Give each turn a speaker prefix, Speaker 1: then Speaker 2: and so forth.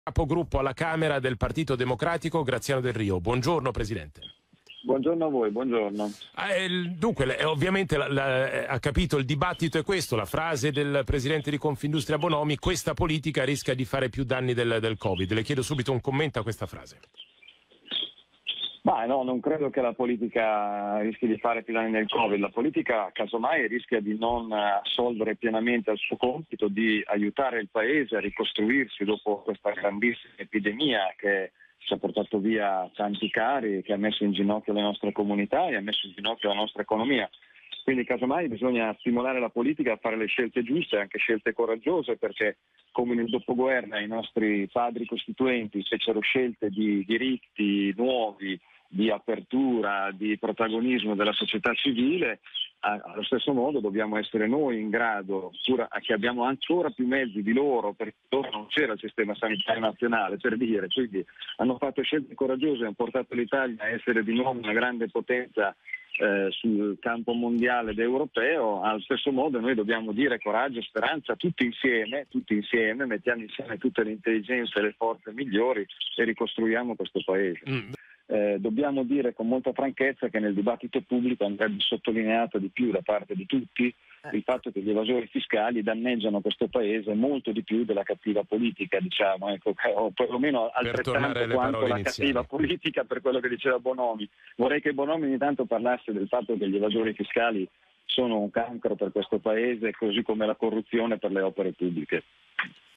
Speaker 1: Capogruppo alla Camera del Partito Democratico, Graziano Del Rio. Buongiorno Presidente.
Speaker 2: Buongiorno a voi, buongiorno.
Speaker 1: Dunque, ovviamente ha capito, il dibattito è questo, la frase del Presidente di Confindustria Bonomi: questa politica rischia di fare più danni del Covid. Le chiedo subito un commento a questa frase.
Speaker 2: Ma no, non credo che la politica rischi di fare più danni del Covid. La politica, casomai, rischia di non assolvere pienamente al suo compito di aiutare il Paese a ricostruirsi dopo questa grandissima epidemia che ci ha portato via tanti cari, che ha messo in ginocchio le nostre comunità e ha messo in ginocchio la nostra economia. Quindi casomai bisogna stimolare la politica a fare le scelte giuste, anche scelte coraggiose, perché come nel dopoguerra i nostri padri costituenti fecero scelte di diritti nuovi, di apertura, di protagonismo della società civile, allo stesso modo dobbiamo essere noi in grado, pur che abbiamo ancora più mezzi di loro, perché loro non c'era il sistema sanitario nazionale, per dire, quindi hanno fatto scelte coraggiose, hanno portato l'Italia a essere di nuovo una grande potenza sul campo mondiale ed europeo. Allo stesso modo noi dobbiamo dire coraggio e speranza tutti insieme, mettiamo insieme tutte le intelligenze e le forze migliori e ricostruiamo questo Paese. Dobbiamo dire con molta franchezza che nel dibattito pubblico andrebbe sottolineato di più da parte di tutti il fatto che gli evasori fiscali danneggiano questo Paese molto di più della cattiva politica, diciamo, ecco, o perlomeno altrettanto quanto la cattiva politica, per quello che diceva Bonomi. Vorrei che Bonomi ogni tanto parlasse del fatto che gli evasori fiscali sono un cancro per questo Paese, così come la corruzione per le opere pubbliche.